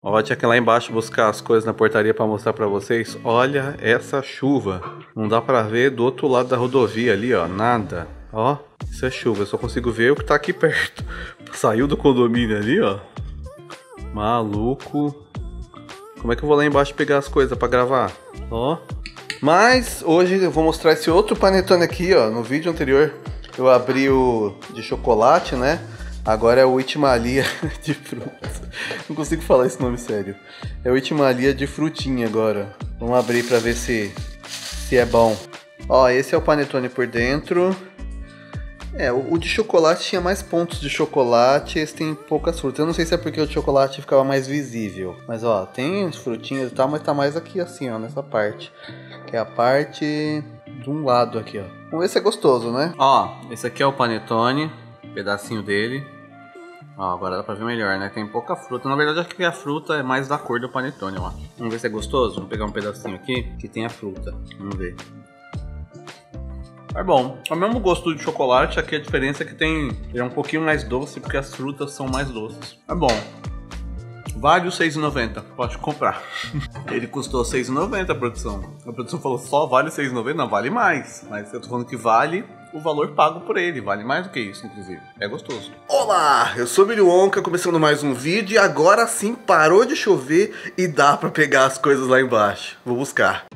Ó, vou aqui lá embaixo buscar as coisas na portaria pra mostrar pra vocês. Olha essa chuva. Não dá pra ver do outro lado da rodovia ali, ó. Nada. Ó, isso é chuva. Eu só consigo ver o que tá aqui perto. Saiu do condomínio ali, ó. Maluco. Como é que eu vou lá embaixo pegar as coisas pra gravar? Ó. Mas hoje eu vou mostrar esse outro panetone aqui, ó. No vídeo anterior eu abri o de chocolate, né? Agora é o Itimalia de frutas. Não consigo falar esse nome sério. É o Itimalia de frutinha agora. Vamos abrir pra ver se é bom. Ó, esse é o panetone por dentro. É, o de chocolate tinha mais pontos de chocolate, esse tem poucas frutas. Eu não sei se é porque o de chocolate ficava mais visível. Mas ó, tem as frutinhas e tal, mas tá mais aqui assim, ó, nessa parte. Que é a parte de um lado aqui, ó. Vamos ver se é gostoso, né? Ó, esse aqui é o panetone, pedacinho dele. Ó, agora dá pra ver melhor, né? Tem pouca fruta. Na verdade, acho que a fruta é mais da cor do panetone, ó. Vamos ver se é gostoso? Vamos pegar um pedacinho aqui que tem a fruta. Vamos ver. É bom. É o mesmo gosto de chocolate, aqui a diferença é que ele é um pouquinho mais doce, porque as frutas são mais doces. É bom. Vale os R$6,90. Pode comprar. Ele custou R$6,90 a produção. A produção falou só vale R$6,90? Não, vale mais. Mas eu tô falando que vale o valor pago por ele. Vale mais do que isso, inclusive. É gostoso. Olá, eu sou o Milho Onca, começando mais um vídeo. E agora sim parou de chover e dá pra pegar as coisas lá embaixo. Vou buscar.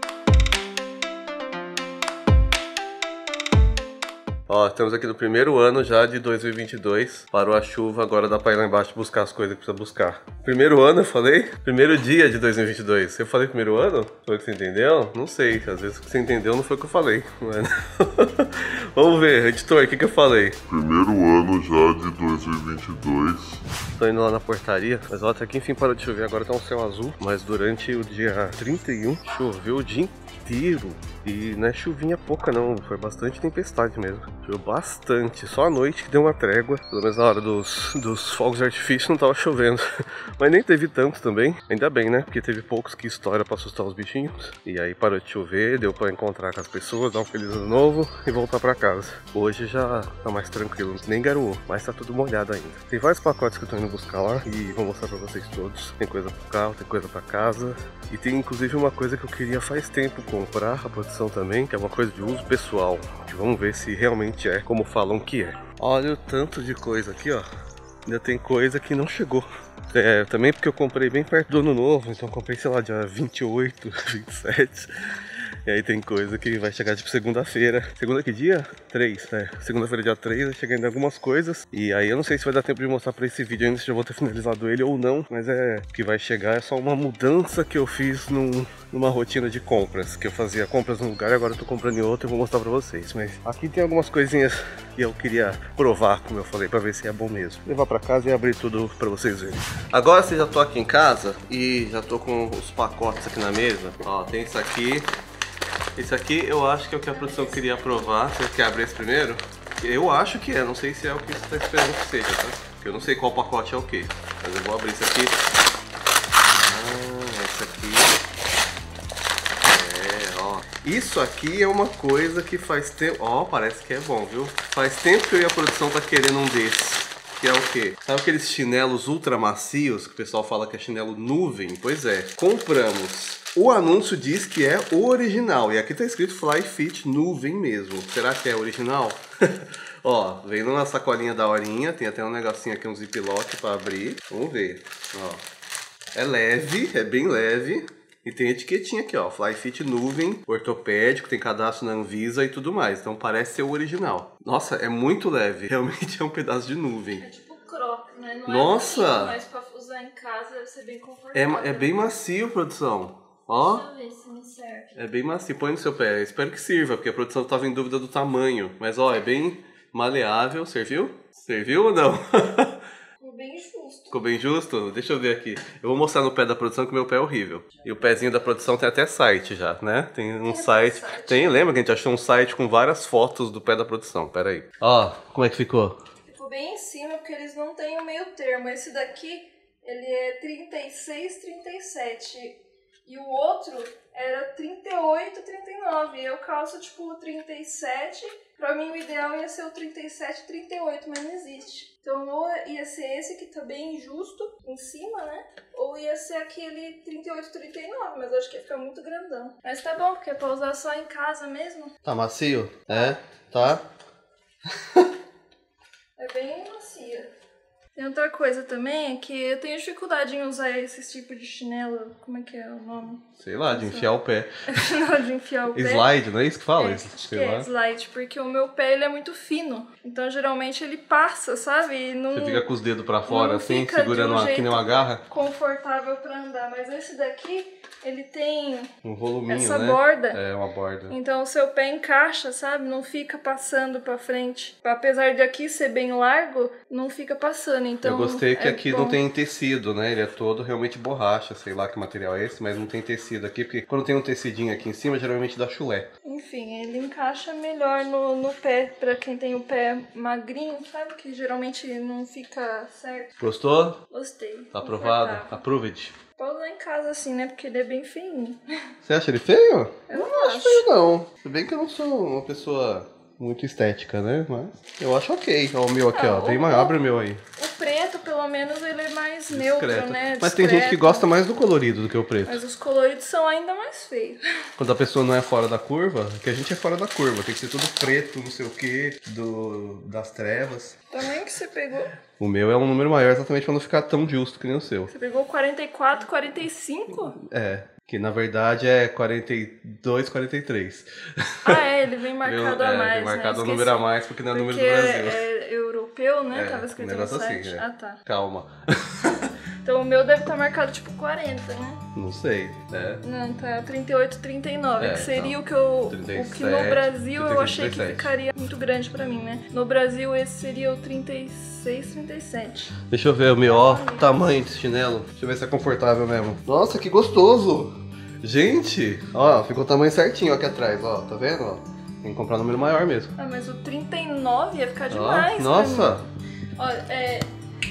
Ó, estamos aqui no primeiro ano já de 2022. Parou a chuva, agora dá pra ir lá embaixo buscar as coisas que precisa buscar. Primeiro ano, eu falei? Primeiro dia de 2022. Eu falei primeiro ano? Foi o que você entendeu? Não sei, às vezes o que você entendeu não foi o que eu falei. Mas... Vamos ver, editor, o que eu falei? Primeiro ano já de 2022. Tô indo lá na portaria, mas ó, até que enfim parou de chover, agora tá um céu azul. Mas durante o dia 31 choveu o dia inteiro. E não é chuvinha pouca não, foi bastante tempestade mesmo. Choveu bastante, só à noite que deu uma trégua. Pelo menos na hora dos fogos de artifício não tava chovendo. Mas nem teve tanto também, ainda bem, né? Porque teve poucos que estoura pra assustar os bichinhos. E aí parou de chover, deu pra encontrar com as pessoas, dar um feliz ano novo e voltar pra casa. Hoje já tá mais tranquilo, nem garoou, mas tá tudo molhado ainda. Tem vários pacotes que eu tô indo buscar lá e vou mostrar pra vocês todos. Tem coisa pro carro, tem coisa pra casa. E tem inclusive uma coisa que eu queria faz tempo comprar, a produção também, que é uma coisa de uso pessoal. Que vamos ver se realmente é como falam que é. Olha o tanto de coisa aqui, ó. Ainda tem coisa que não chegou. É, também porque eu comprei bem perto do ano novo, então eu comprei, sei lá, dia 28, 27. E aí tem coisa que vai chegar tipo segunda-feira. Segunda que dia? 3, né? Segunda-feira dia 3 vai chegar ainda algumas coisas. E aí eu não sei se vai dar tempo de mostrar pra esse vídeo ainda, se já vou ter finalizado ele ou não. Mas o que vai chegar é só uma mudança que eu fiz numa rotina de compras. Que eu fazia compras num lugar e agora eu tô comprando em outro e vou mostrar pra vocês. Mas aqui tem algumas coisinhas que eu queria provar, como eu falei, pra ver se é bom mesmo. Levar pra casa e abrir tudo pra vocês verem. Agora eu já tô aqui em casa e já tô com os pacotes aqui na mesa. Ó, tem isso aqui. Esse aqui eu acho que é o que a produção queria provar. Você quer abrir esse primeiro? Eu acho que é, não sei se é o que você está esperando que seja, tá? Porque eu não sei qual pacote é o que. Mas eu vou abrir esse aqui. Ah, esse aqui. É, ó. Isso aqui é uma coisa que faz tempo... Ó, parece que é bom, viu? Faz tempo que eu e a produção tá querendo um desses. Que é o quê? Sabe aqueles chinelos ultra macios que o pessoal fala que é chinelo nuvem? Pois é, compramos. O anúncio diz que é o original. E aqui tá escrito Fly Fit nuvem mesmo. Será que é original? Ó, vem numa sacolinha da horinha. Tem até um negocinho aqui, um ziplock pra abrir. Vamos ver. Ó, é leve, é bem leve. E tem etiquetinha aqui, ó. Fly Fit nuvem, ortopédico, tem cadastro na Anvisa e tudo mais. Então parece ser o original. Nossa, é muito leve. Realmente é um pedaço de nuvem. É tipo croc, né? Não Nossa! É macio, mas pra usar em casa deve ser bem confortável. É bem macio, produção. Ó. Deixa eu ver se me serve. É bem macio, põe no seu pé. Espero que sirva, porque a produção estava em dúvida do tamanho. Mas ó, é bem maleável. Serviu? Serviu ou não? Ficou bem justo. Ficou bem justo? Deixa eu ver aqui. Eu vou mostrar no pé da produção que o meu pé é horrível. E o pezinho da produção tem até site já, né? Tem um site. Tem, lembra que a gente achou um site com várias fotos do pé da produção? Pera aí. Ó, como é que ficou? Ficou bem em cima porque eles não têm o meio termo. Esse daqui, ele é 36, 37. E o outro era 38, 39. Eu calço tipo 37 Pra mim o ideal ia ser o 37, 38, mas não existe. Então ou ia ser esse que tá bem justo em cima, né? Ou ia ser aquele 38, 39, mas eu acho que ia ficar muito grandão. Mas tá bom, porque é pra usar só em casa mesmo. Tá macio? É, tá. É bem macia. Tem outra coisa também, é que eu tenho dificuldade em usar esse tipo de chinelo. Como é que é o nome? Sei lá, de enfiar o pé. Chinelo de enfiar o pé. Slide, não é isso que fala? Acho que é slide, porque o meu pé ele é muito fino. Então geralmente ele passa, sabe? E não, Você fica com os dedos pra fora não assim, fica segurando de um que nem uma jeito garra? confortável pra andar. Mas esse daqui, ele tem Um voluminho, essa né? borda. É, uma borda. Então o seu pé encaixa, sabe? Não fica passando pra frente. Apesar de aqui ser bem largo, não fica passando. Então Eu gostei que aqui bom. não tem tecido, né? Ele é todo realmente borracha, sei lá que material é esse, mas não tem tecido aqui, porque quando tem um tecidinho aqui em cima, geralmente dá chulé. Enfim, ele encaixa melhor no pé, pra quem tem o pé magrinho, sabe? Que geralmente não fica certo. Gostou? Gostei. Tá aprovado? Confortável. Approved. Pode usar em casa assim, né? Porque ele é bem feinho. Você acha ele feio? Eu não acho. Feio não. Se bem que eu não sou uma pessoa muito estética, né? Mas eu acho ok. Ó, o meu aqui, ó. Bem maior. Abre o meu aí. O preto, pelo menos, ele é mais neutro, né? Mas tem gente que gosta mais do colorido do que o preto. Mas os coloridos são ainda mais feios. Quando a pessoa não é fora da curva, que a gente é fora da curva. Tem que ser tudo preto, não sei o que, das trevas. Também que você pegou. O meu é um número maior exatamente pra não ficar tão justo que nem o seu. Você pegou 44, 45? É, que na verdade é 42, 43. Ah, é, ele vem marcado a mais, vem marcado né? um número a mais porque não é número do Porque Brasil. é europeu, né? É, Tava escrito um no negócio site. assim, é. Ah, tá. Calma. Então o meu deve estar marcado tipo 40, né? Não sei, né? Não, tá 38, 39, É, que seria então, o que no 37, Brasil eu 36, achei que 37. ficaria muito grande pra mim, né? No Brasil esse seria o 36, 37. Deixa eu ver o meu, ó, tamanho desse chinelo. Deixa eu ver se é confortável mesmo. Nossa, que gostoso! Gente, ó, ficou o tamanho certinho aqui atrás, ó, tá vendo? Ó, tem que comprar um número maior mesmo. Ah, mas o 39 ia ficar Ó, demais. nossa! Olha,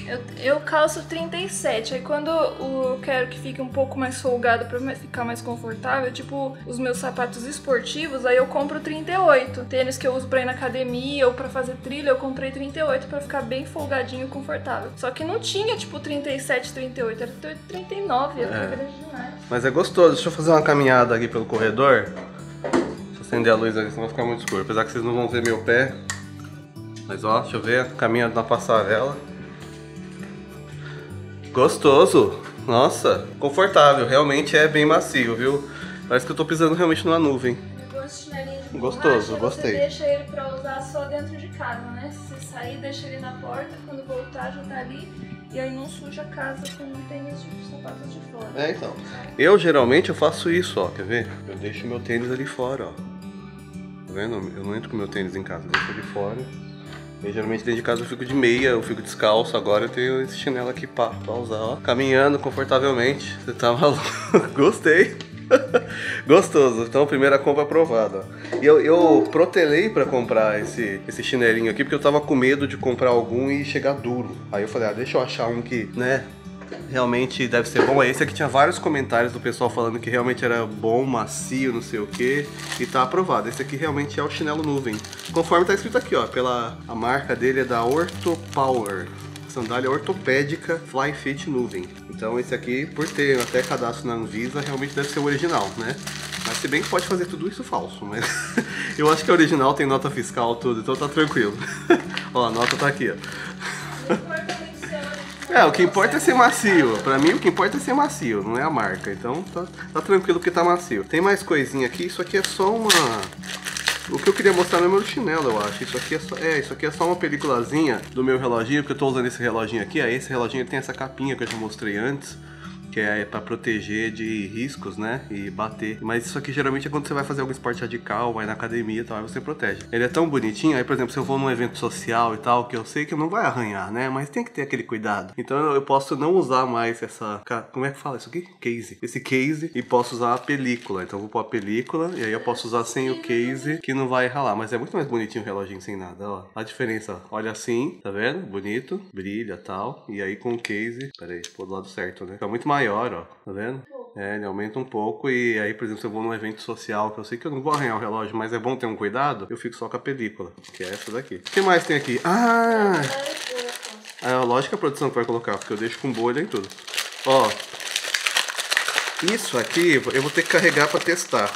eu calço 37, aí quando eu quero que fique um pouco mais folgado pra ficar mais confortável, tipo os meus sapatos esportivos, aí eu compro 38. Tênis que eu uso pra ir na academia ou pra fazer trilha, eu comprei 38 pra ficar bem folgadinho e confortável. Só que não tinha tipo 37, 38, era 39, ia ficar grande demais. Mas é gostoso, deixa eu fazer uma caminhada aqui pelo corredor. Deixa eu acender a luz ali, senão vai ficar muito escuro. Apesar que vocês não vão ver meu pé. Mas ó, deixa eu ver, caminhando na passarela. Gostoso! Nossa, confortável, realmente é bem macio, viu? Parece que eu tô pisando realmente numa nuvem. Gostoso, borracha, gostei. Você deixa ele pra usar só dentro de casa, né? Se você sair, deixa ele na porta, quando voltar já tá ali. E aí não suja a casa com tênis de sapatos de fora. É, então. Eu geralmente eu faço isso, ó, quer ver? Eu deixo meu tênis ali fora, ó. Tá vendo? Eu não entro com meu tênis em casa, eu deixo ele fora. E geralmente dentro de casa eu fico de meia, eu fico descalço, agora eu tenho esse chinelo aqui pra usar, ó. Caminhando confortavelmente. Você tá maluco? Gostei. Gostoso. Então a primeira compra aprovada. E eu protelei pra comprar esse chinelinho aqui, porque eu tava com medo de comprar algum e chegar duro. Aí eu falei, deixa eu achar um que, né, realmente deve ser bom. Esse aqui tinha vários comentários do pessoal falando que realmente era bom, macio, não sei o que. E tá aprovado. Esse aqui realmente é o chinelo nuvem. Conforme tá escrito aqui, ó. A marca dele é da Orthopower. Sandália ortopédica Fly Fit Nuvem. Então esse aqui, por ter até cadastro na Anvisa, realmente deve ser o original, né? Mas se bem que pode fazer tudo isso falso, mas eu acho que é original, tem nota fiscal, tudo, então tá tranquilo. Ó, a nota tá aqui, ó. O que importa é ser macio. Pra mim, o que importa é ser macio, não é a marca. Então, tá tranquilo que tá macio. Tem mais coisinha aqui. Isso aqui é só uma... O que eu queria mostrar no meu chinelo, eu acho. Isso aqui é só uma peliculazinha do meu reloginho, porque eu tô usando esse reloginho aqui. Esse reloginho tem essa capinha que eu já mostrei antes, que é pra proteger de riscos, né, e bater. Mas isso aqui geralmente é quando você vai fazer algum esporte radical, vai na academia e tal, aí você protege. Ele é tão bonitinho, aí por exemplo, se eu vou num evento social e tal, que eu sei que não vai arranhar, né, mas tem que ter aquele cuidado. Então eu posso não usar mais essa... Como é que fala isso aqui? Case. Esse case, e posso usar a película. Então eu vou pôr a película, e aí eu posso usar sem o case, que não vai ralar. Mas é muito mais bonitinho o reloginho sem nada, ó. A diferença, olha assim, tá vendo? Bonito, brilha e tal. E aí com o case... Pera aí, pô do lado certo, né? Fica muito maior, ó. Tá vendo? pouco. É, ele aumenta um pouco e aí, por exemplo, se eu vou num evento social, que eu sei que eu não vou arranhar o relógio, mas é bom ter um cuidado, eu fico só com a película, que é essa daqui. O que mais tem aqui? É lógico que a produção que vai colocar, porque eu deixo com bolha e tudo. Ó, isso aqui eu vou ter que carregar pra testar.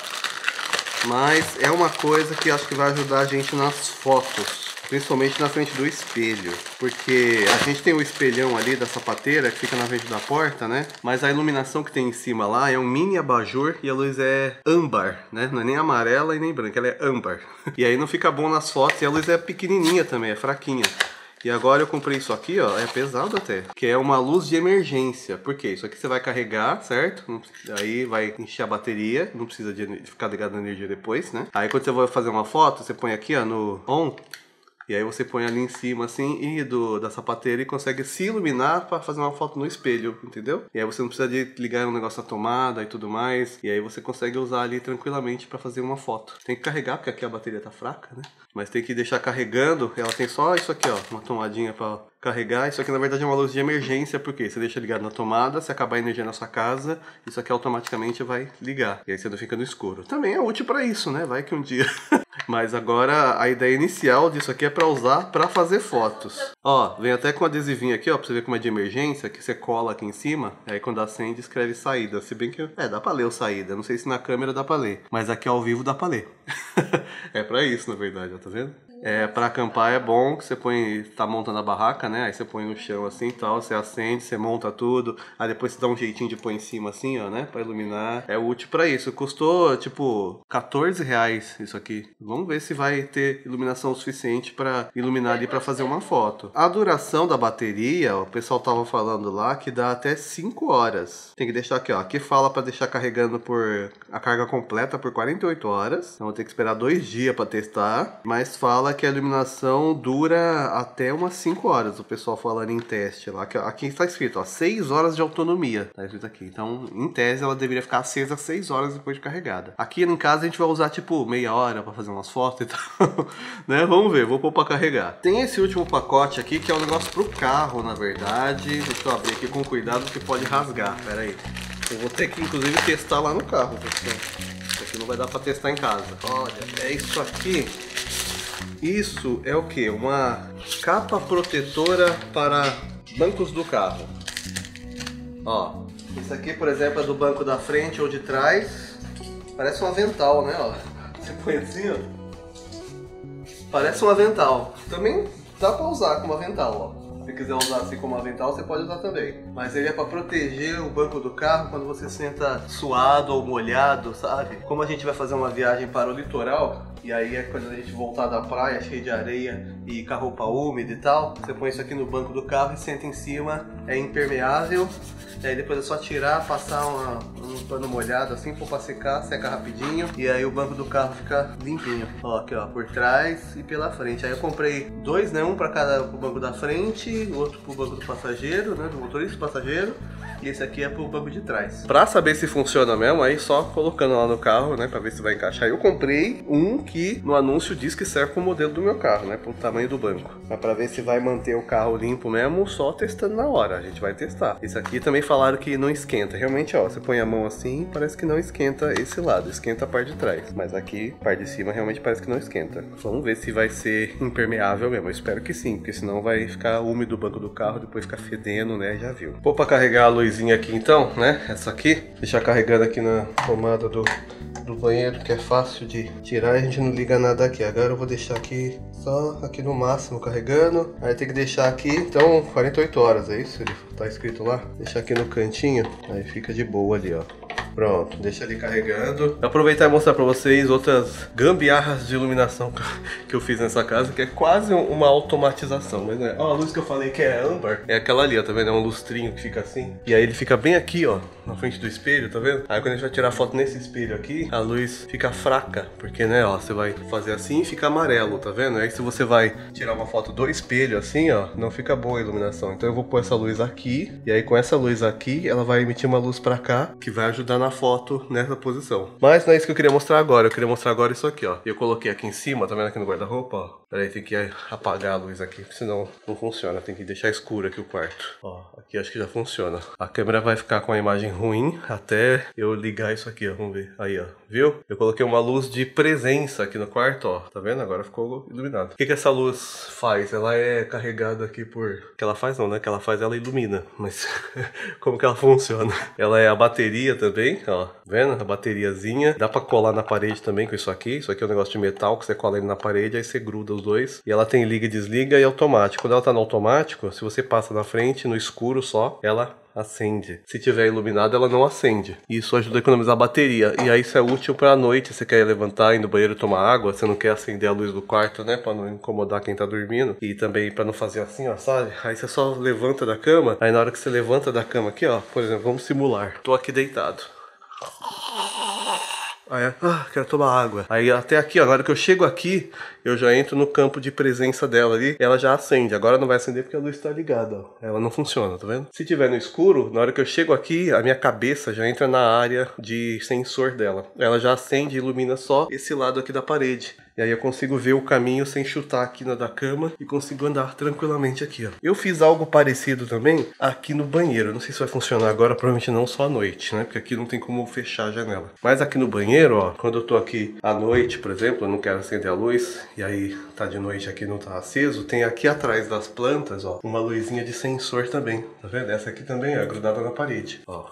Mas é uma coisa que acho que vai ajudar a gente nas fotos. Principalmente na frente do espelho. Porque a gente tem o espelhão ali da sapateira que fica na frente da porta, né? Mas a iluminação que tem em cima lá é um mini abajur e a luz é âmbar, né? Não é nem amarela e nem branca, ela é âmbar. E aí não fica bom nas fotos e a luz é pequenininha também, é fraquinha. E agora eu comprei isso aqui, ó, é pesado até, que é uma luz de emergência. Por quê? Isso aqui você vai carregar, certo? Aí vai encher a bateria, não precisa de ficar ligado na energia depois, né? Aí quando você vai fazer uma foto, você põe aqui, ó, no on. E aí você põe ali em cima assim e da sapateira e consegue se iluminar para fazer uma foto no espelho, entendeu? E aí você não precisa de ligar um negócio na tomada e tudo mais. E aí você consegue usar ali tranquilamente para fazer uma foto. Tem que carregar porque aqui a bateria tá fraca, né? Mas tem que deixar carregando. Ela tem só isso aqui, ó, uma tomadinha para carregar. Isso aqui na verdade é uma luz de emergência, porque você deixa ligado na tomada, se acabar a energia na sua casa, isso aqui automaticamente vai ligar. E aí você não fica no escuro. Também é útil para isso, né? Vai que um dia... Mas agora a ideia inicial disso aqui é para usar para fazer fotos. Ó, vem até com adesivinho aqui, ó, pra você ver como é de emergência, que você cola aqui em cima, aí quando acende escreve saída. Se bem que, dá pra ler o saída, não sei se na câmera dá pra ler, mas aqui ao vivo dá pra ler. É pra isso, na verdade, ó, tá vendo? Pra acampar é bom que você põe, tá montando a barraca, né? Aí você põe no chão assim e tal, você acende, você monta tudo. Aí depois você dá um jeitinho de pôr em cima assim, ó, né? Pra iluminar. É útil pra isso. Custou, tipo, R$14 isso aqui. Vamos ver se vai ter iluminação suficiente pra iluminar ali pra fazer uma foto. A duração da bateria, ó, o pessoal tava falando lá que dá até 5 horas. Tem que deixar aqui, ó. Aqui fala pra deixar carregando por a carga completa por 48 horas. Então vou ter que esperar 2 dias pra testar. Mas fala que a iluminação dura até umas 5 horas, o pessoal falando em teste lá. Aqui está escrito, ó, 6 horas de autonomia, tá escrito aqui. Então, em tese, ela deveria ficar acesa 6 horas depois de carregada. Aqui em casa a gente vai usar, tipo, meia hora pra fazer umas fotos e tal, né? Vamos ver, vou pôr pra carregar. Tem esse último pacote aqui, que é um negócio pro carro, na verdade. Deixa eu abrir aqui com cuidado, que pode rasgar, pera aí. Eu vou ter que, inclusive, testar lá no carro, pessoal. Isso aqui não vai dar pra testar em casa. Olha, é isso aqui. Isso é o que? Uma capa protetora para bancos do carro. Ó, isso aqui, por exemplo, é do banco da frente ou de trás. Parece um avental, né? Ó, você põe assim, ó. Parece um avental. Também dá para usar como avental, ó. Se quiser usar assim como avental, você pode usar também. Mas ele é para proteger o banco do carro quando você senta suado ou molhado, sabe? Como a gente vai fazer uma viagem para o litoral, e aí é quando a gente voltar da praia cheio de areia e com a roupa úmida e tal, você põe isso aqui no banco do carro e senta em cima, é impermeável. E aí depois é só tirar, passar um pano molhado assim, pôr pra secar, seca rapidinho. E aí o banco do carro fica limpinho. Ó, aqui ó, por trás e pela frente. Aí eu comprei 2, né? Um pra cada pro banco da frente, o outro pro banco do passageiro, né? Do motorista e passageiro. E esse aqui é pro banco de trás. Pra saber se funciona mesmo, aí só colocando lá no carro, né? Pra ver se vai encaixar. Eu comprei um que no anúncio diz que serve pro modelo do meu carro, né? Pro tamanho do banco. Mas pra ver se vai manter o carro limpo mesmo, só testando na hora. A gente vai testar. Esse aqui também falaram que não esquenta. Realmente, ó, você põe a mão assim, parece que não esquenta esse lado. Esquenta a parte de trás. Mas aqui, a parte de cima, realmente parece que não esquenta. Vamos ver se vai ser impermeável mesmo. Eu espero que sim, porque senão vai ficar úmido o banco do carro, depois ficar fedendo, né? Já viu. Vou pra carregar a luzinha aqui então, né? Essa aqui. Deixar carregando aqui na tomada do banheiro, que é fácil de tirar e a gente não liga nada aqui. Agora eu vou deixar aqui só aqui no máximo carregando. Aí tem que deixar aqui, então 48 horas, é isso? Ele tá escrito lá. Deixar aqui no cantinho, aí fica de boa ali, ó. Pronto, deixa ali carregando. Vou aproveitar e mostrar pra vocês outras gambiarras de iluminação que eu fiz nessa casa, que é quase uma automatização. Mas né, ó, a luz que eu falei que é âmbar, é aquela ali, ó, tá vendo? É um lustrinho que fica assim. E aí ele fica bem aqui, ó, na frente do espelho, tá vendo? Aí quando a gente vai tirar foto nesse espelho aqui, a luz fica fraca, porque né, ó, você vai fazer assim e fica amarelo, tá vendo? Aí se você vai tirar uma foto do espelho assim, ó, não fica boa a iluminação. Então eu vou pôr essa luz aqui, e aí com essa luz aqui, ela vai emitir uma luz pra cá, que vai ajudar na foto nessa posição. Mas não é isso que eu queria mostrar agora. Eu queria mostrar agora isso aqui, ó. Eu coloquei aqui em cima, tá vendo aqui no guarda-roupa, ó. Peraí, tem que apagar a luz aqui, senão não funciona. Tem que deixar escuro aqui o quarto. Ó, aqui acho que já funciona. A câmera vai ficar com a imagem ruim até eu ligar isso aqui, ó. Vamos ver. Aí, ó. Viu? Eu coloquei uma luz de presença aqui no quarto, ó. Tá vendo? Agora ficou iluminado. O que essa luz faz? Ela é carregada aqui por... que ela faz não, né? Que ela faz, ela ilumina. Mas como que ela funciona? Ela é a bateria também, ó. Vendo? A bateriazinha. Dá pra colar na parede também com isso aqui. Isso aqui é um negócio de metal que você cola ele na parede, aí você gruda os dois. E ela tem liga e desliga e automático. Quando ela tá no automático, se você passa na frente, no escuro só, ela acende. Se tiver iluminado, ela não acende. Isso ajuda a economizar a bateria. E aí isso é útil pra noite. Você quer levantar, ir no banheiro tomar água, você não quer acender a luz do quarto, né? Pra não incomodar quem tá dormindo. E também pra não fazer assim, ó, sabe? Aí você só levanta da cama. Aí na hora que você levanta da cama aqui, ó, por exemplo, vamos simular. Tô aqui deitado. Aí, quero tomar água. Aí até aqui, ó, na hora que eu chego aqui, eu já entro no campo de presença dela ali, ela já acende. Agora não vai acender porque a luz tá ligada, ó. Ela não funciona, tá vendo? Se tiver no escuro, na hora que eu chego aqui, a minha cabeça já entra na área de sensor dela. Ela já acende e ilumina só esse lado aqui da parede. E aí eu consigo ver o caminho sem chutar aqui na da cama e consigo andar tranquilamente aqui, ó. Eu fiz algo parecido também aqui no banheiro. Não sei se vai funcionar agora, provavelmente não só à noite, né? Porque aqui não tem como fechar a janela. Mas aqui no banheiro, ó, quando eu tô aqui à noite, por exemplo, eu não quero acender a luz, e aí tá de noite aqui, não tá aceso, tem aqui atrás das plantas, ó, uma luzinha de sensor também. Tá vendo? Essa aqui também é grudada na parede, ó.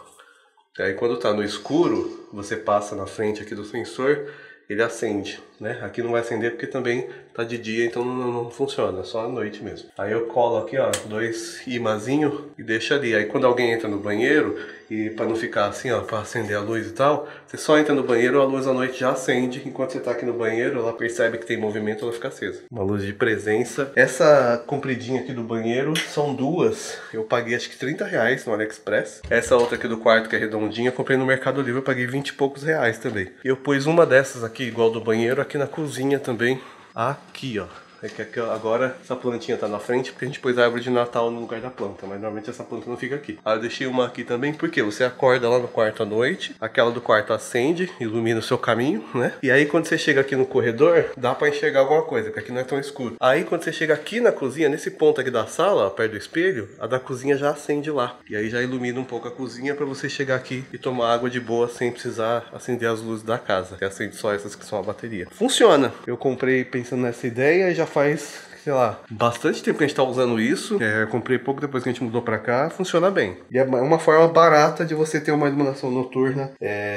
E aí quando tá no escuro, você passa na frente aqui do sensor, ele acende, né? Aqui não vai acender porque também tá de dia, então não funciona, é só à noite mesmo. Aí eu colo aqui, ó, 2 imazinhos e deixo ali. Aí quando alguém entra no banheiro, e para não ficar assim, ó, para acender a luz e tal, você só entra no banheiro, a luz à noite já acende. Enquanto você tá aqui no banheiro, ela percebe que tem movimento, ela fica acesa. Uma luz de presença. Essa compridinha aqui do banheiro são duas. Eu paguei acho que R$30 no AliExpress. Essa outra aqui do quarto, que é redondinha, eu comprei no Mercado Livre, eu paguei 20 e poucos reais também. Eu pus uma dessas aqui, igual do banheiro, aqui na cozinha também. Aqui, ó. É que aqui, agora essa plantinha tá na frente porque a gente pôs a árvore de Natal no lugar da planta, mas normalmente essa planta não fica aqui. Aí eu deixei uma aqui também porque você acorda lá no quarto à noite, aquela do quarto acende, ilumina o seu caminho, né? E aí quando você chega aqui no corredor, dá pra enxergar alguma coisa, porque aqui não é tão escuro. Aí quando você chega aqui na cozinha, nesse ponto aqui da sala, ó, perto do espelho, a da cozinha já acende lá. E aí já ilumina um pouco a cozinha pra você chegar aqui e tomar água de boa sem precisar acender as luzes da casa. Que acende só essas que são a bateria. Funciona! Eu comprei pensando nessa ideia e já faz, sei lá, bastante tempo que a gente tá usando isso. Eu comprei pouco depois que a gente mudou pra cá, funciona bem. E é uma forma barata de você ter uma iluminação noturna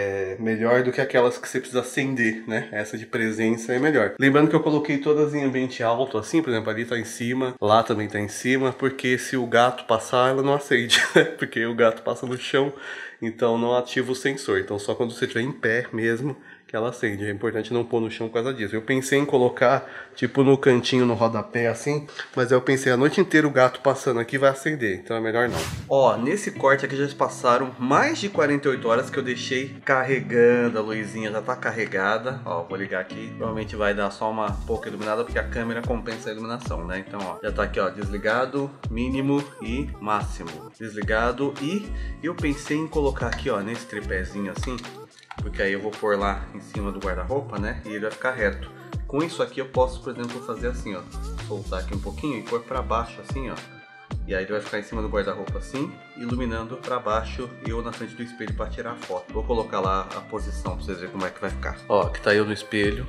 melhor do que aquelas que você precisa acender, né? Essa de presença é melhor. Lembrando que eu coloquei todas em ambiente alto, assim, por exemplo, ali tá em cima, lá também tá em cima, porque se o gato passar, ela não acende, né? Porque o gato passa no chão, então não ativa o sensor. Então só quando você estiver em pé mesmo que ela acende. É importante não pôr no chão por causa disso. Eu pensei em colocar, tipo, no cantinho, no rodapé, assim, mas aí eu pensei, a noite inteira o gato passando aqui vai acender, então é melhor não. Ó, nesse corte aqui já se passaram mais de 48 horas que eu deixei carregando, a luzinha já tá carregada. Ó, vou ligar aqui, provavelmente vai dar só uma pouca iluminada, porque a câmera compensa a iluminação, né? Então, ó, já tá aqui, ó, desligado, mínimo e máximo. Desligado, e eu pensei em colocar aqui, ó, nesse tripézinho assim, porque aí eu vou pôr lá em cima do guarda-roupa, né? E ele vai ficar reto. Com isso aqui eu posso, por exemplo, fazer assim, ó. Soltar aqui um pouquinho e pôr pra baixo assim, ó. E aí ele vai ficar em cima do guarda-roupa assim, iluminando pra baixo e eu na frente do espelho pra tirar a foto. Vou colocar lá a posição pra vocês verem como é que vai ficar. Ó, aqui tá eu no espelho.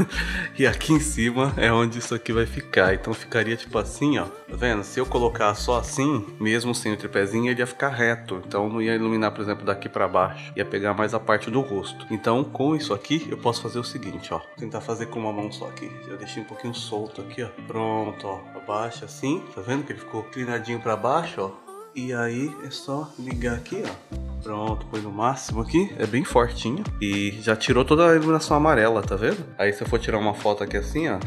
E aqui em cima é onde isso aqui vai ficar. Então ficaria tipo assim, ó. Tá vendo? Se eu colocar só assim, mesmo sem o tripézinho, ele ia ficar reto. Então não ia iluminar, por exemplo, daqui pra baixo. Ia pegar mais a parte do rosto. Então com isso aqui, eu posso fazer o seguinte, ó. Vou tentar fazer com uma mão só aqui. Eu deixei um pouquinho solto aqui, ó. Pronto, ó. Abaixa assim. Tá vendo que ele ficou inclinadinho pra baixo, ó. E aí é só ligar aqui, ó. Pronto, põe no máximo aqui. É bem fortinho. E já tirou toda a iluminação amarela, tá vendo? Aí se eu for tirar uma foto aqui assim, ó,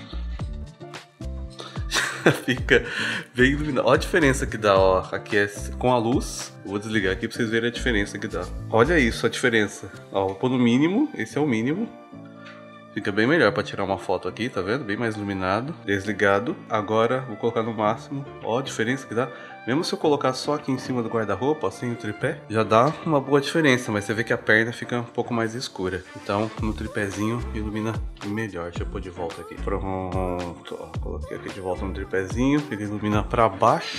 fica bem iluminado. Olha a diferença que dá, ó. Aqui é com a luz. Eu vou desligar aqui pra vocês verem a diferença que dá. Olha isso, a diferença. Ó, vou pôr no mínimo. Esse é o mínimo. Fica bem melhor pra tirar uma foto aqui, tá vendo? Bem mais iluminado. Desligado. Agora vou colocar no máximo. Ó a diferença que dá. Mesmo se eu colocar só aqui em cima do guarda-roupa, assim, o tripé, já dá uma boa diferença, mas você vê que a perna fica um pouco mais escura. Então, no tripézinho, ilumina melhor. Deixa eu pôr de volta aqui. Pronto, ó, coloquei aqui de volta no tripézinho, ele ilumina pra baixo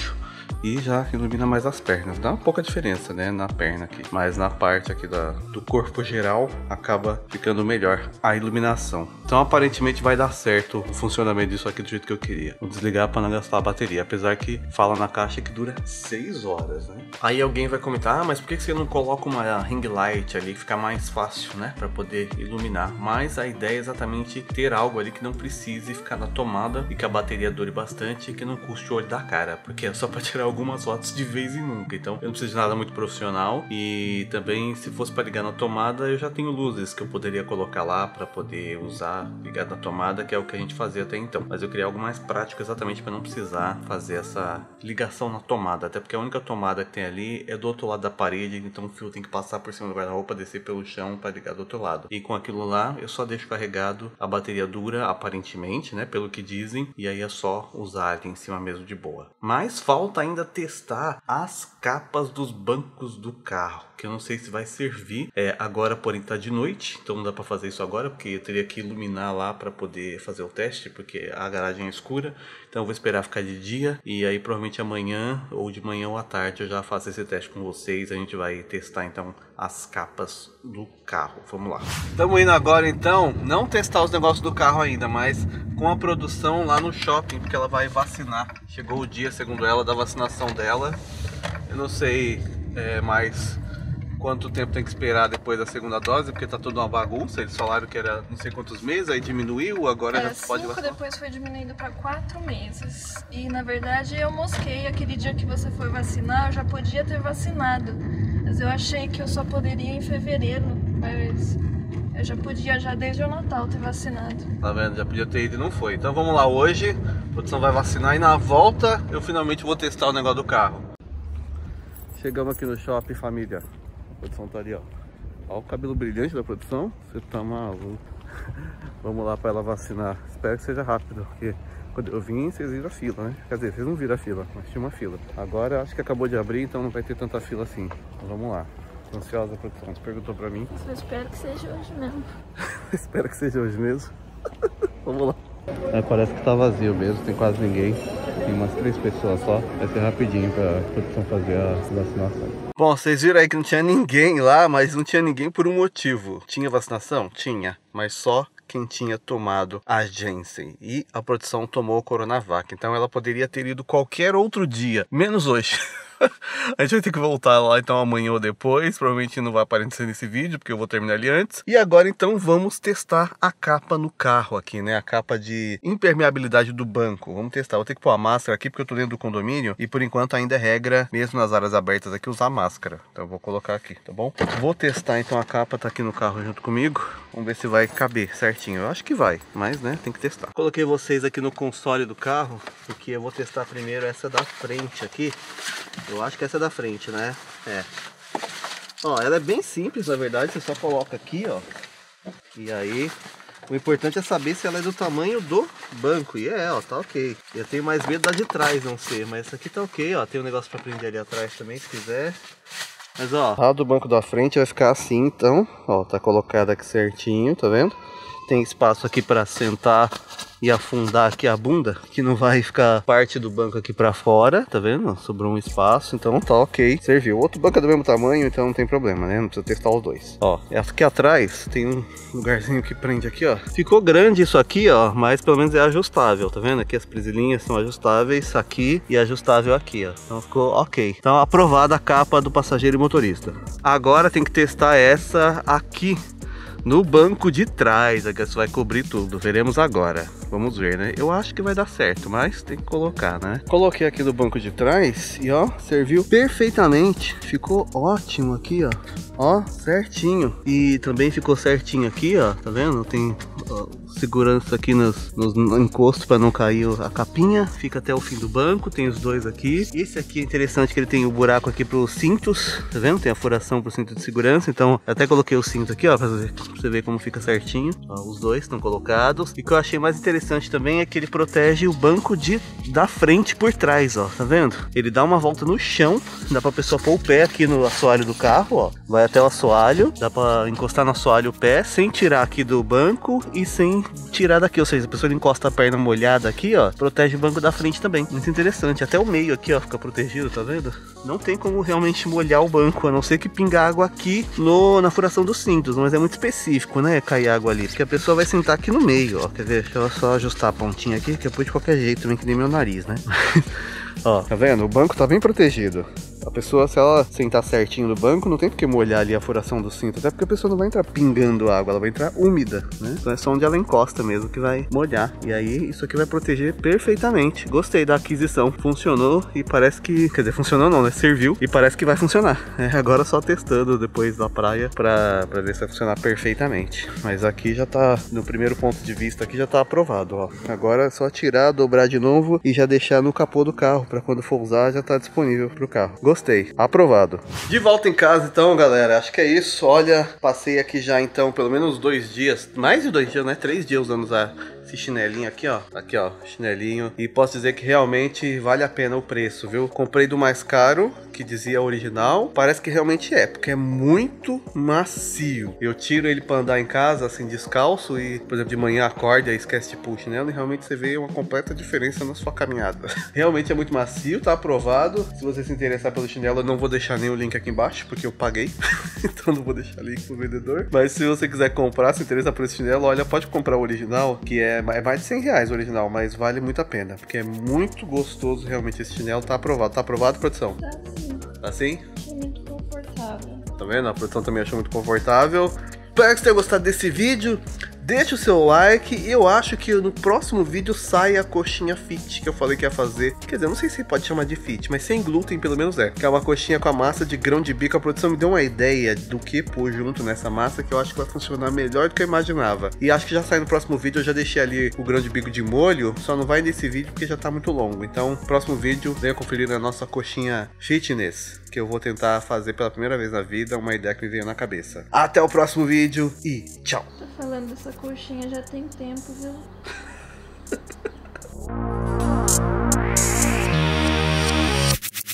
e já ilumina mais as pernas. Dá uma pouca diferença, né, na perna aqui, mas na parte aqui do corpo geral acaba ficando melhor a iluminação. Então aparentemente vai dar certo o funcionamento disso aqui do jeito que eu queria. Vou desligar para não gastar a bateria, apesar que fala na caixa que dura 6 horas, né? Aí alguém vai comentar, mas por que você não coloca uma ring light ali, fica mais fácil, né, para poder iluminar? Mas a ideia é exatamente ter algo ali que não precise ficar na tomada e que a bateria dure bastante e que não custe o olho da cara, porque é só para tirar algumas fotos de vez em nunca. Então eu não preciso de nada muito profissional, e também se fosse para ligar na tomada eu já tenho luzes que eu poderia colocar lá para poder usar ligado na tomada, que é o que a gente fazia até então. Mas eu queria algo mais prático exatamente para não precisar fazer essa ligação na tomada, até porque a única tomada que tem ali é do outro lado da parede, então o fio tem que passar por cima do guarda-roupa, descer pelo chão para ligar do outro lado. E com aquilo lá eu só deixo carregado, a bateria dura aparentemente, né, pelo que dizem, e aí é só usar ali em cima mesmo de boa. Mas falta ainda testar as capas dos bancos do carro, que eu não sei se vai servir agora, porém tá de noite, então não dá para fazer isso agora, porque eu teria que iluminar lá para poder fazer o teste, porque a garagem é escura. Então eu vou esperar ficar de dia, e aí provavelmente amanhã, ou de manhã ou à tarde, eu já faço esse teste com vocês. A gente vai testar então as capas do carro. Vamos lá. Estamos indo agora então, não testar os negócios do carro ainda, mas com a produção lá no shopping, porque ela vai vacinar. Chegou o dia, segundo ela, da vacinação dela. Eu não sei mais quanto tempo tem que esperar depois da segunda dose, porque tá toda uma bagunça. Eles falaram que era não sei quantos meses, aí diminuiu, agora já pode vacinar. Depois foi diminuído para 4 meses. E na verdade eu mosquei, aquele dia que você foi vacinar, eu já podia ter vacinado. Mas eu achei que eu só poderia em fevereiro, mas eu já podia já desde o Natal ter vacinado. Tá vendo? Já podia ter ido e não foi. Então vamos lá hoje, a produção vai vacinar e na volta eu finalmente vou testar o negócio do carro. Chegamos aqui no shopping, família. A produção tá ali, ó. Olha o cabelo brilhante da produção. Você tá maluco. Vamos lá pra ela vacinar. Espero que seja rápido, porque quando eu vim, vocês viram a fila, né? Quer dizer, vocês não viram a fila, mas tinha uma fila. Agora acho que acabou de abrir, então não vai ter tanta fila assim. Então vamos lá. Tô ansiosa, a produção. Você perguntou pra mim. Eu espero que seja hoje mesmo. Espero que seja hoje mesmo. Vamos lá. Parece que tá vazio mesmo, tem quase ninguém. Tem umas 3 pessoas só. Vai ser rapidinho pra produção fazer a vacinação. Bom, vocês viram aí que não tinha ninguém lá, mas não tinha ninguém por um motivo. Tinha vacinação? Tinha, mas só quem tinha tomado a Janssen. E a produção tomou o Coronavac. Então ela poderia ter ido qualquer outro dia, menos hoje. A gente vai ter que voltar lá então amanhã ou depois. Provavelmente não vai aparecer nesse vídeo, porque eu vou terminar ali antes. E agora então vamos testar a capa no carro aqui, né? A capa de impermeabilidade do banco. Vamos testar. Vou ter que pôr a máscara aqui porque eu tô dentro do condomínio, e por enquanto ainda é regra, mesmo nas áreas abertas aqui, usar máscara. Então eu vou colocar aqui, tá bom? Vou testar então a capa, tá aqui no carro junto comigo. Vamos ver se vai caber certinho. Eu acho que vai, mas né, tem que testar. Coloquei vocês aqui no console do carro, porque eu vou testar primeiro essa da frente aqui. Eu acho que essa é da frente, né? Ó, ela é bem simples, na verdade. Você só coloca aqui, ó. E aí, o importante é saber se ela é do tamanho do banco. E ó, tá ok. Eu tenho mais medo da de trás não ser, mas essa aqui tá ok, ó. Tem um negócio pra prender ali atrás também, se quiser. Mas ó, a do banco da frente vai ficar assim, então. Ó, tá colocada aqui certinho, tá vendo? Tem espaço aqui pra sentar e afundar aqui a bunda, que não vai ficar parte do banco aqui pra fora, tá vendo? Sobrou um espaço, então tá ok, serviu. O outro banco é do mesmo tamanho, então não tem problema, né? Não precisa testar os dois. Ó, aqui atrás tem um lugarzinho que prende aqui, ó. Ficou grande isso aqui, ó, mas pelo menos é ajustável, tá vendo? Aqui as presilhinhas são ajustáveis aqui e ajustável aqui, ó. Então ficou ok. Então aprovada a capa do passageiro e motorista. Agora tem que testar essa aqui no banco de trás, aqui vai cobrir tudo. Veremos agora. Vamos ver, né? Eu acho que vai dar certo, mas tem que colocar, né? Coloquei aqui no banco de trás e ó, serviu perfeitamente. Ficou ótimo aqui, ó. Ó, certinho. E também ficou certinho aqui, ó. Tá vendo? Tem ó, segurança aqui nos encostos para não cair a capinha. Fica até o fim do banco. Tem os dois aqui. Esse aqui é interessante que ele tem o buraco aqui para os cintos. Tá vendo? Tem a furação para o cinto de segurança. Então, eu até coloquei o cinto aqui, ó, para você ver como fica certinho. Ó, os dois estão colocados. E o que eu achei mais interessante interessante também é que ele protege o banco da frente por trás, ó, tá vendo? Ele dá uma volta no chão, dá pra pessoa pôr o pé aqui no assoalho do carro, ó. Vai até o assoalho, dá pra encostar no assoalho o pé, sem tirar aqui do banco e sem tirar daqui, ou seja, a pessoa encosta a perna molhada aqui, ó, protege o banco da frente também. Muito interessante, até o meio aqui, ó, fica protegido, tá vendo? Não tem como realmente molhar o banco, a não ser que pingar água aqui na furação dos cintos, mas é muito específico, né, cair água ali, porque a pessoa vai sentar aqui no meio, ó, quer ver? Deixa eu só ajustar a pontinha aqui, que eu pus de qualquer jeito também, que nem meu nariz, né? Ó, tá vendo? O banco tá bem protegido. A pessoa, se ela sentar certinho no banco, não tem porque molhar ali a furação do cinto, até porque a pessoa não vai entrar pingando água, ela vai entrar úmida, né? Então é só onde ela encosta mesmo que vai molhar. E aí isso aqui vai proteger perfeitamente. Gostei da aquisição, funcionou e parece que... Quer dizer, funcionou não, né? Serviu e parece que vai funcionar. Agora só testando depois da praia pra ver se vai funcionar perfeitamente. Mas aqui já tá, no primeiro ponto de vista aqui já tá aprovado, ó. Agora é só tirar, dobrar de novo e já deixar no capô do carro, pra quando for usar já tá disponível pro carro. Gostei, aprovado. De volta em casa então, galera, acho que é isso. Olha, passei aqui já então pelo menos 2 dias, mais de 2 dias, né? 3 dias usando esse chinelinho aqui, ó. Aqui, ó, chinelinho. E posso dizer que realmente vale a pena o preço, viu? Comprei do mais caro, que dizia original. Parece que realmente é, porque é muito macio. Eu tiro ele pra andar em casa, assim, descalço. E, por exemplo, de manhã acorda e esquece de pôr o chinelo. E realmente você vê uma completa diferença na sua caminhada. Realmente é muito macio, tá aprovado. Se você se interessar pelo chinelo, eu não vou deixar nem o link aqui embaixo, porque eu paguei. Então não vou deixar link pro vendedor. Mas se você quiser comprar, se interessar por esse chinelo, olha, pode comprar o original, que é mais de 100 reais o original, mas vale muito a pena, porque é muito gostoso realmente esse chinelo. Tá aprovado. Tá aprovado, produção? Tá sim. Tá sim? É muito confortável. Tá vendo? A produção também achou muito confortável. Espero que você tenha gostado desse vídeo. Deixa o seu like. Eu acho que no próximo vídeo sai a coxinha fit que eu falei que ia fazer. Quer dizer, eu não sei se pode chamar de fit, mas sem glúten pelo menos é. Que é uma coxinha com a massa de grão de bico. A produção me deu uma ideia do que pôr junto nessa massa, que eu acho que vai funcionar melhor do que eu imaginava. E acho que já sai no próximo vídeo. Eu já deixei ali o grão de bico de molho. Só não vai nesse vídeo porque já tá muito longo. Então, próximo vídeo, venha conferir a nossa coxinha fitness, que eu vou tentar fazer pela primeira vez na vida. Uma ideia que me veio na cabeça. Até o próximo vídeo e tchau! Tô falando dessa coxinha já tem tempo, viu?